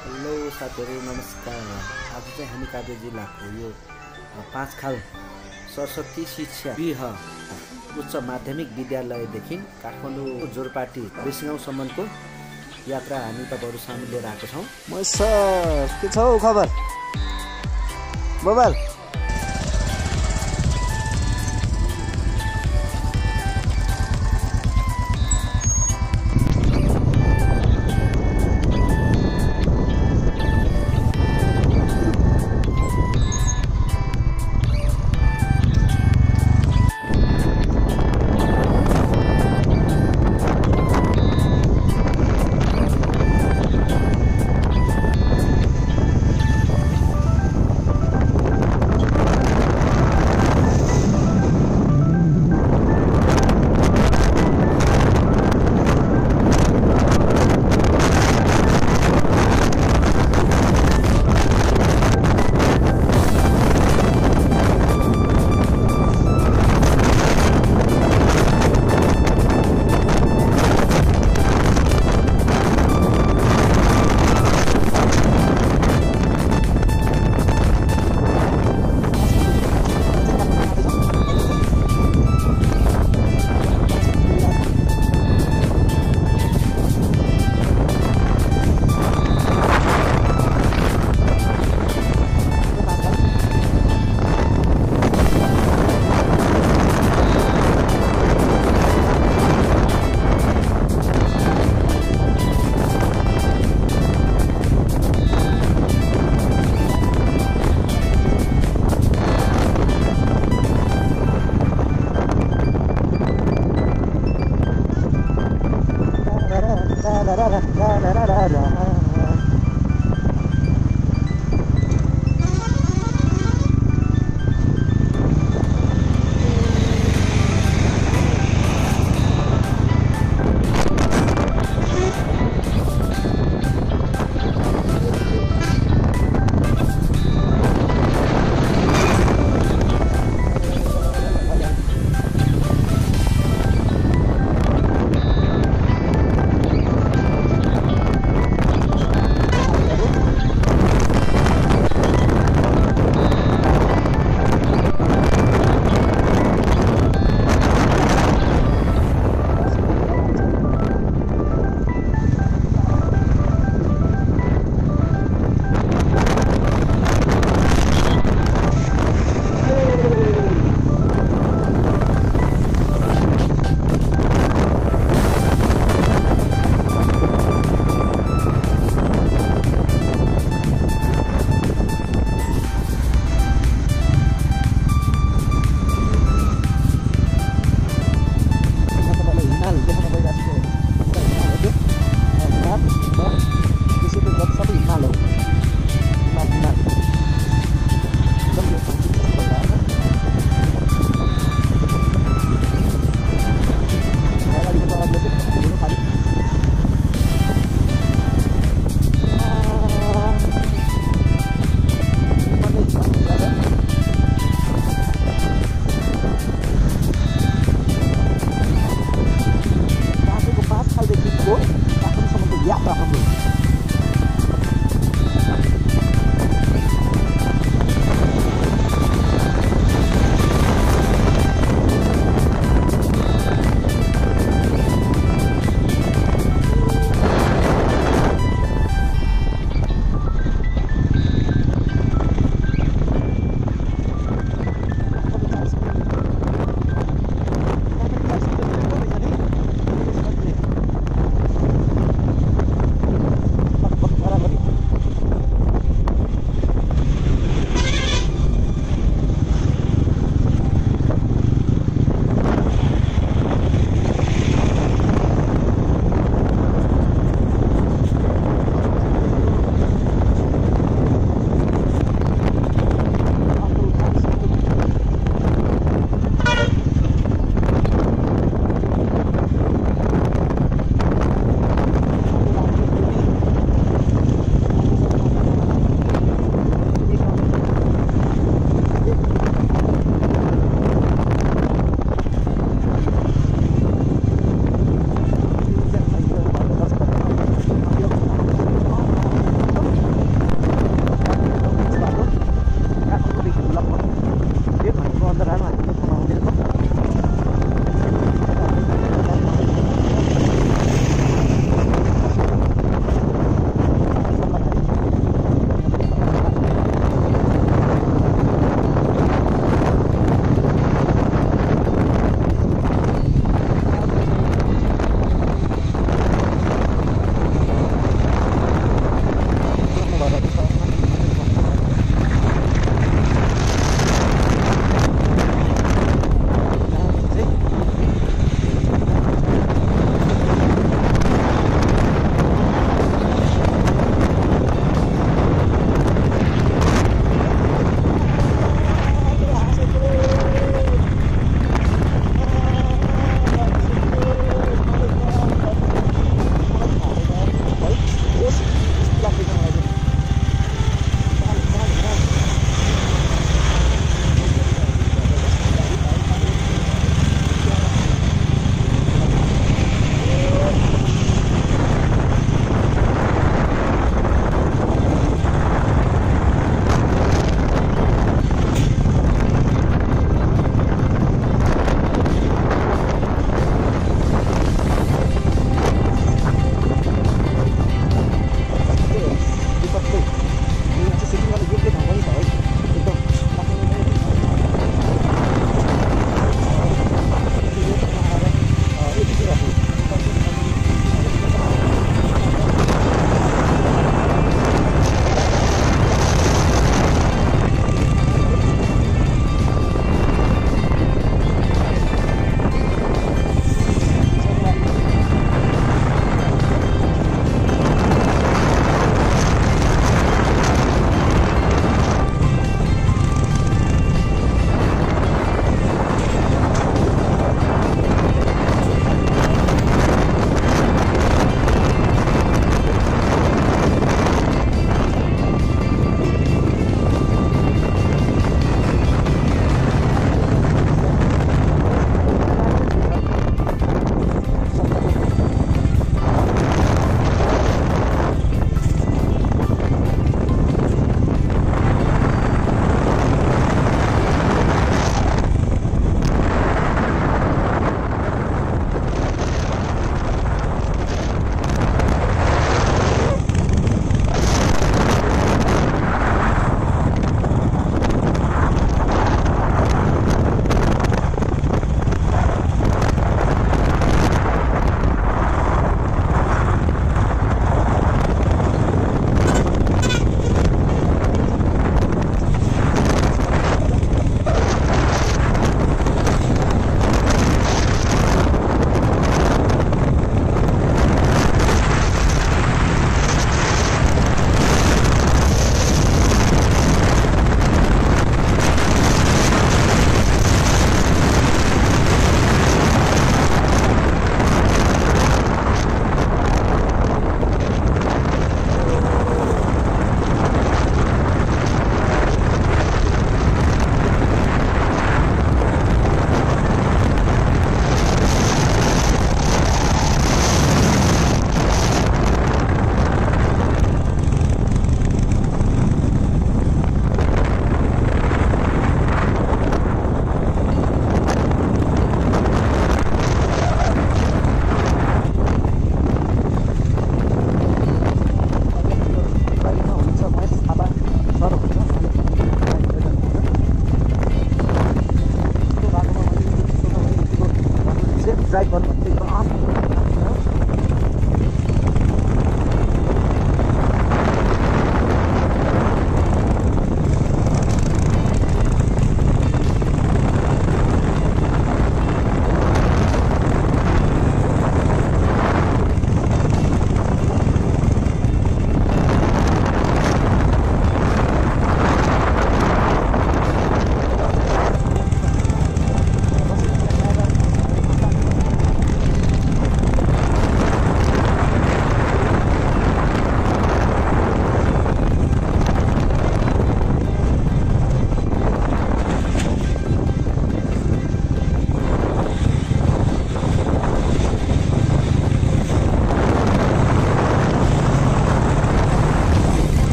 Hello साथीहरू नमस्कार। आज चाहिँ हामी काभ्रे जिल्लाको यो 5 खाल सरस्वती शिक्षा गृह उच्च माध्यमिक विद्यालयदेखि काठमाडौँ जोरपाटी रेसिगाउँसम्मको यात्रा हामी तपाईहरु सामु लिएर आएको छौं। म सर के छ खबर मोबाइल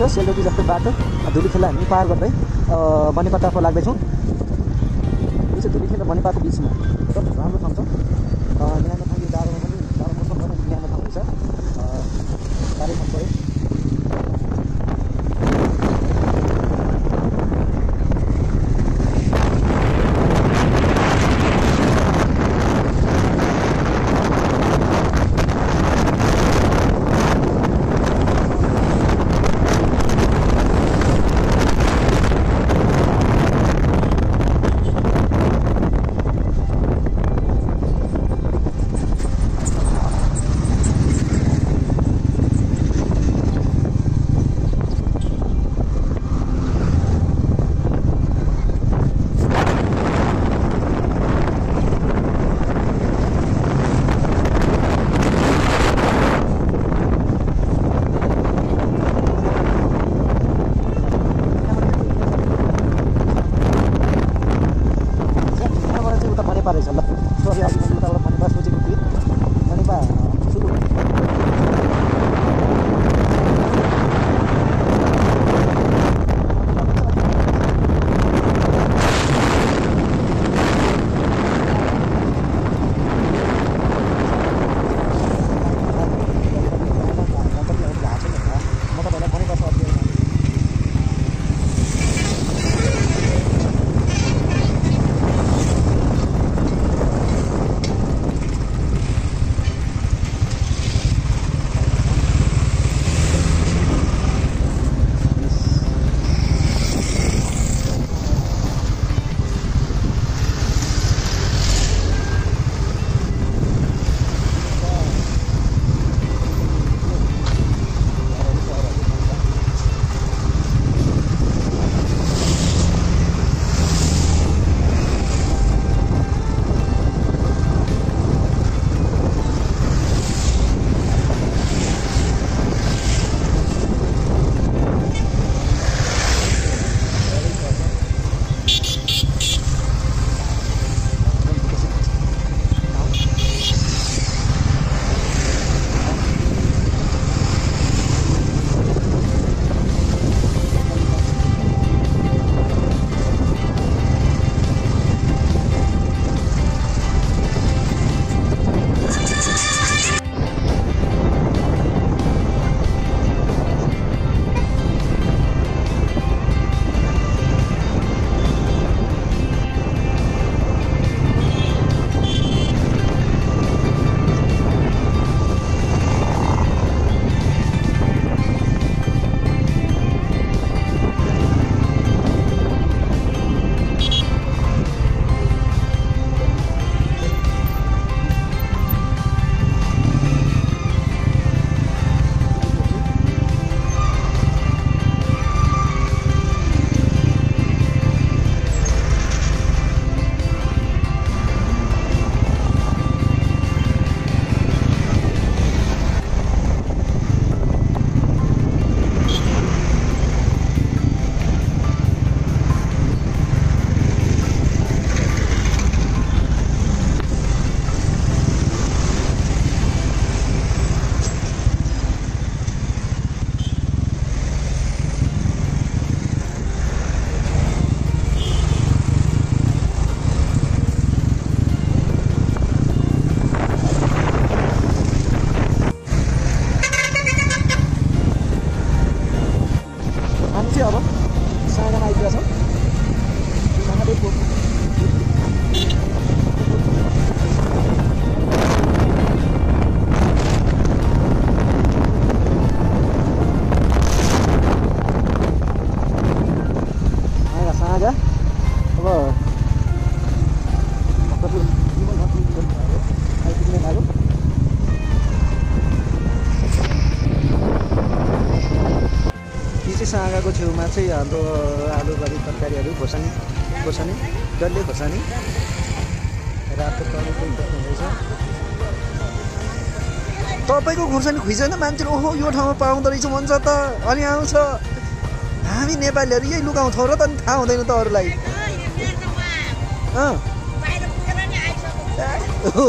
बाटो सेलरोटी जस्तो बाटो धुलीखेला हामी पार गर्दै बनेपातर्फ लाग्दैछौँ। यो चाहिँ धुलीखेला बनेपाको बिचमा एकदम राम्रो ठाउँ छ। न्यानो ठाउँ, यो जाडोमा पनि जाडो मौसममा पनि न्यानो ठाउँ हुन्छ, साह्रै मन पऱ्यो। साँगाको छेउमा चाहिँ हाम्रो आलु बडी तरकारीहरू खोर्सानी डल्ले खोर्सानी रातो कलर पनि देख्नुहुँदैछ। तपाईँको खोर्सानी खुइदैन मान्छेले ओहो यो ठाउँमा पाउँदो रहेछ भन्छ त अनि आउँछ। हामी नेपालीहरू यही लुकाउँछौँ र त नि थाहा हुँदैन त अरूलाई। हो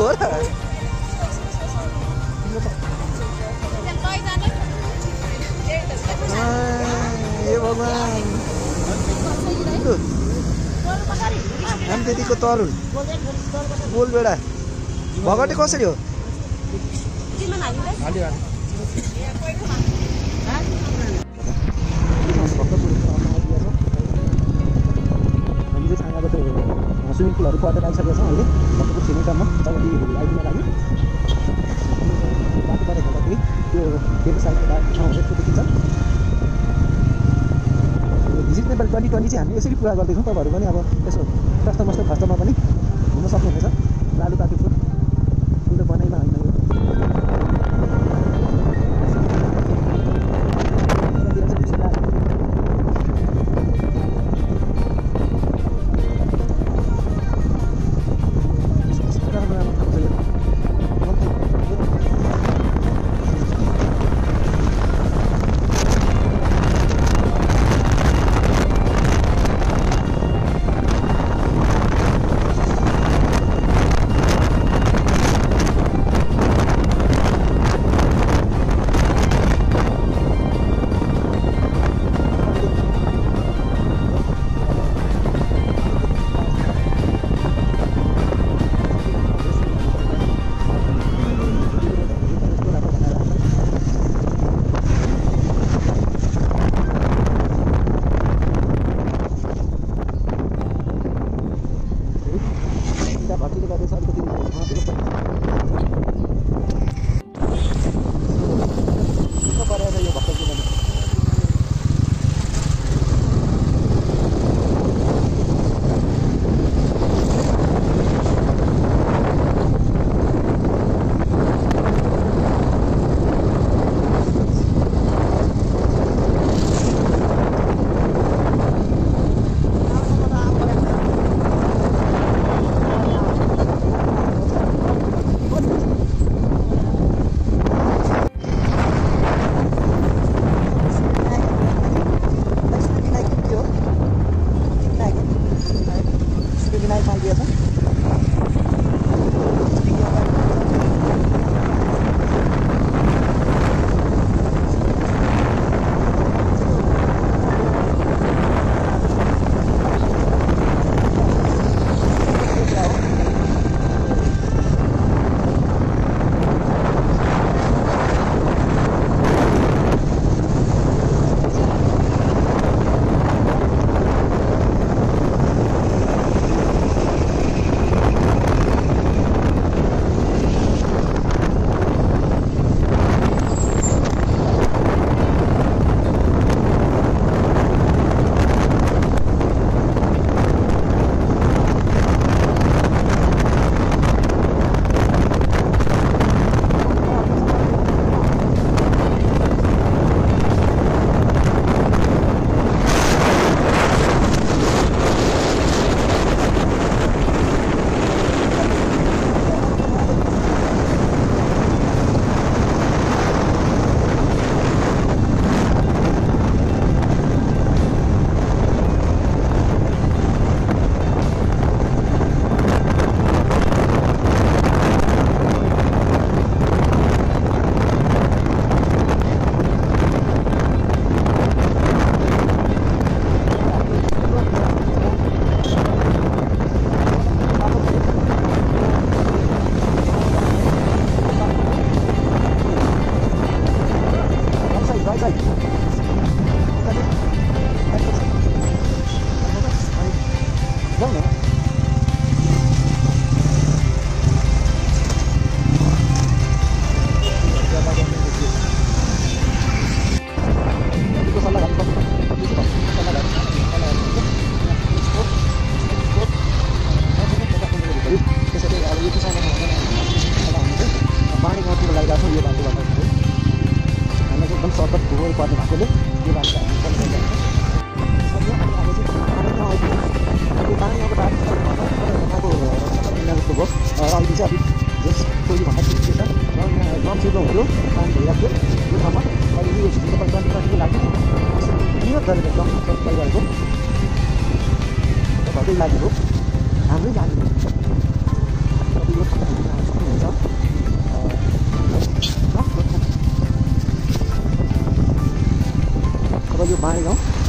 र भगवान् हामी त्यतिको तरुल गोलबेडा भगटे कसरी हो स्विमिङ पुलहरू पर्दै आइसकेको छौँ अहिले तपाईँको छिमेकमा तपाईँहरू आइदिन लागि बाटोबाट हेर्दाखेरि त्यो व्यवसायको ठाउँहरू यस्तो देखिन्छ भिजिट नेपाल 2020 चाहिँ हामी यसरी पुरा गर्दैछौँ तपाईँहरू पनि अब यसो कष्टमस्त खर्चमा पनि हुन सक्नुहुनेछ लालुपाते फुल ठुलो बनाइमा होइन यो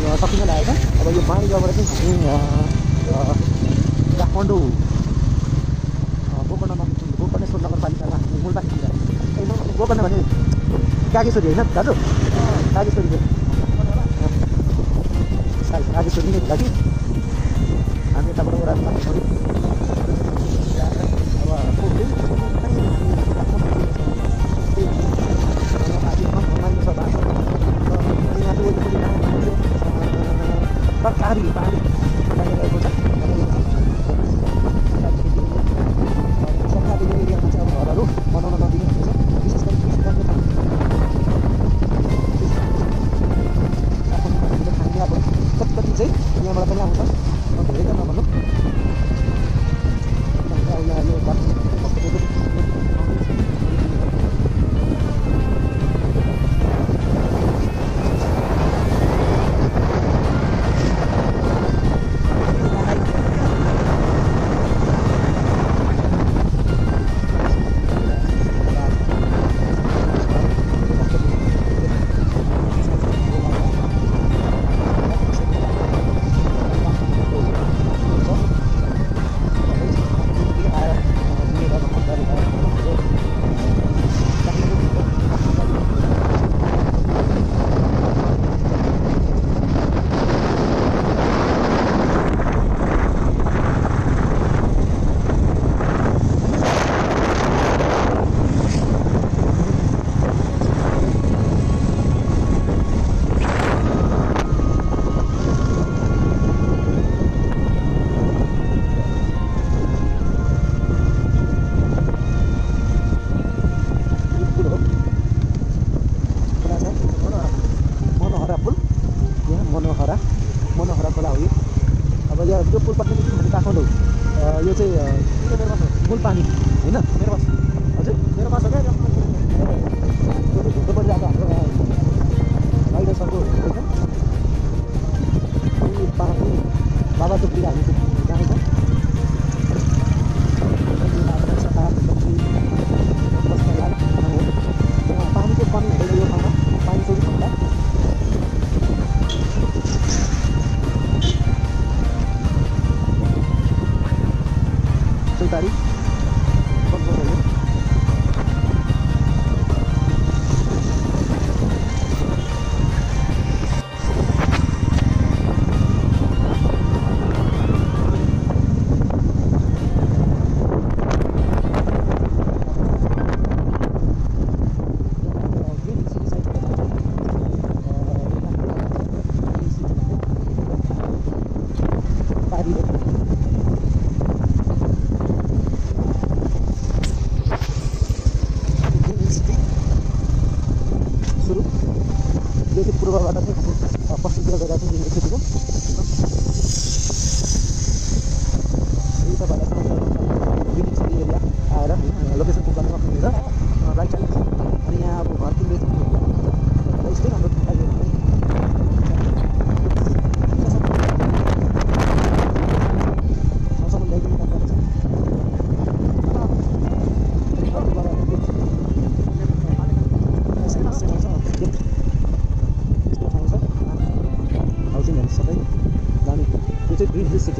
सकिन लागेको छ। अब यो बाँडीबाट चाहिँ हामी काठमाडौँ गोकर्णेश्वर नगरपालिकामा मूलबासीतिर एकदम गोकर्ण भने कागेश्वरी होइन दाजु? कागेश्वरी कागेश्वरी नै होला कि हामी यताबाट ओह्रालो तरकारी पानी लगाइरहेको छ। सरकारी एरियामा चाहिँ अब घरहरू बनाउन नदिने हुन्छ, विशेष गरी खाने अब कति चाहिँ यहाँबाट पनि आउँछ, धेरै त नभन्नु। मनोहरा खोला हो यो। अब यो पुलपट्टि हामी काठमाडौँ यो चाहिँ मूल पानी होइन मेरो बस हजुर मेरो बस हो क्या परिरहेको हाम्रो गाइडर्सहरूको होइन पाहाडको बाबा टोपीतिर हामी जानेछ। पानीको कमी हुँदैन यो ठाउँमा, पानी चोरी भन्दा चौतारी पूर्वबाट चाहिँ पश्चिमतिर गएर चाहिँ युनिभर्सिटीको युनिभर्सिटी एरिया आएर लोकेसन पुग गर्न सक्नुहुन्छ राइट साइड। अनि यहाँ अब घर किन्दै यस्तै राम्रो ठाउँ सबै जाने त्यो चाहिँ ग्रिन हिल सिटी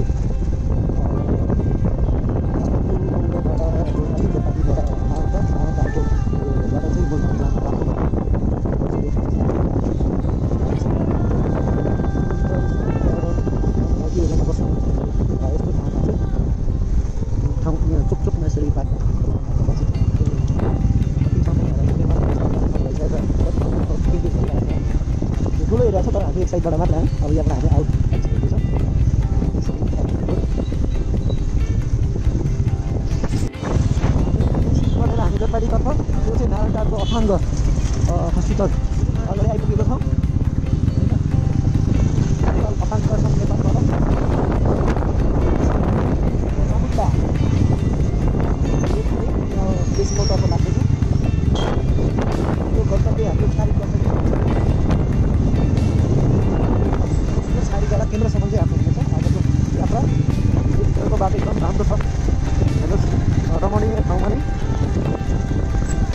चुपचुप नर्सरी पार्क ठुलो एरिया छ तर हामी एक साइडबाट मात्र आयौँ। अब यहाँबाट हामी आउट आइसकेको छ। हामी जलपाइगुडीतर्फ त्यो चाहिँ नारायणटारको अथाङ्ग हस्पिटल अगाडि आइपुगेको छौँ। अथाङ्ग नेपालबाट समुद्र बेसीतर्फ लाग्दैछ। यो गन्तव्य हाम्रो छारीकला केन्द्रसम्म चाहिँ आफ्नो हुनेछ। आजको यात्रा भित्रको बाटो एकदम राम्रो छ, हेर्नुहोस् रमणीय ठाउँमा नै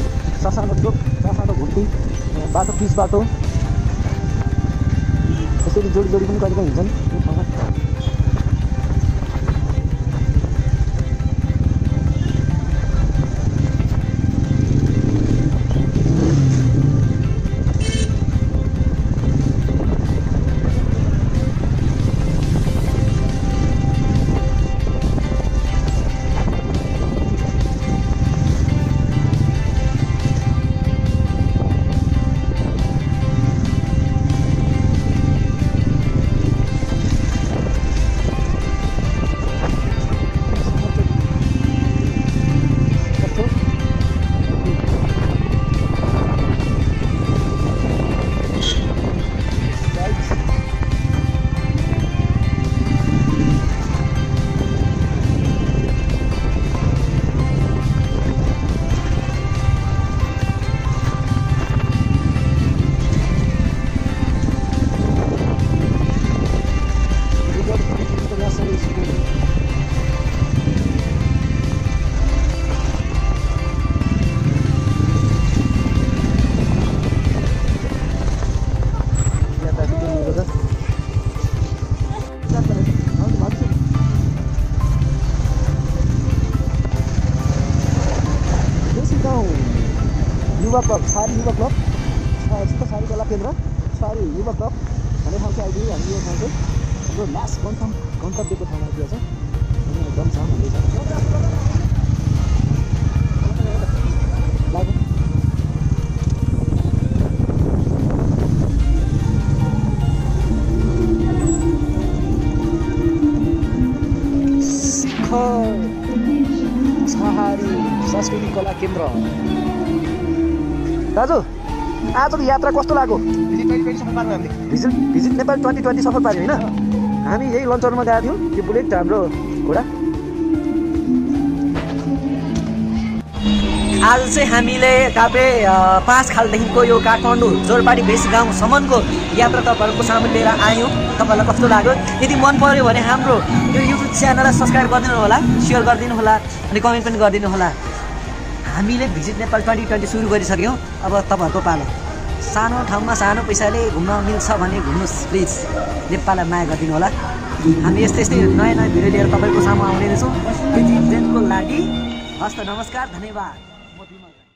ससानो चोक, ससानो घुम्ती बाटो, पिच बाटो, त्यसै फेरि जोडी जोडी पनि कहिलेकाहीँ हुन्छन् यो ठाउँमा। युवा क्लब छहारी युवा क्लब छहारी कला केन्द्र छहारी युवा क्लब भन्ने ठाउँ चाहिँ आइदियो। हामी यो ठाउँ चाहिँ हाम्रो लास्ट गन्तव्यको ठाउँमा आइदिएको छ। एकदम छ छहारी सांस्कृतिक कला केन्द्र। दाजु आजको यात्रा कस्तो लाग्यो? भिजिट नेपाल 2020 सफल पार्यो होइन? हामी यही लन्चरमा गएको थियौँ, यो बुलेट हाम्रो घोडा। आज चाहिँ हामीले काभ्रे 5 खालदेखिको यो काठमाडौँ जोरपाटी बेस गाउँसम्मको यात्रा तपाईँहरूको सामु लिएर आयौँ। तपाईँलाई कस्तो लाग्यो? यदि मन पर्यो भने हाम्रो यो युट्युब च्यानललाई सब्सक्राइब गरिदिनु होला, सेयर गरिदिनु होला अनि कमेन्ट पनि गरिदिनु होला। हामीले भिजिट नेपाल 2020 सुरु गरिसक्यौँ। अब तपाईँहरूको पालो। सानो ठाउँमा सानो पैसाले घुम्न मिल्छ भने घुम्नुहोस् प्लिज। नेपाललाई माया गरिदिनु होला। हामी यस्तै यस्तै नयाँ नयाँ भिडियो लिएर तपाईँको सामु आउने रहेछौँ। यति दिनको लागि हस्त नमस्कार, धन्यवाद।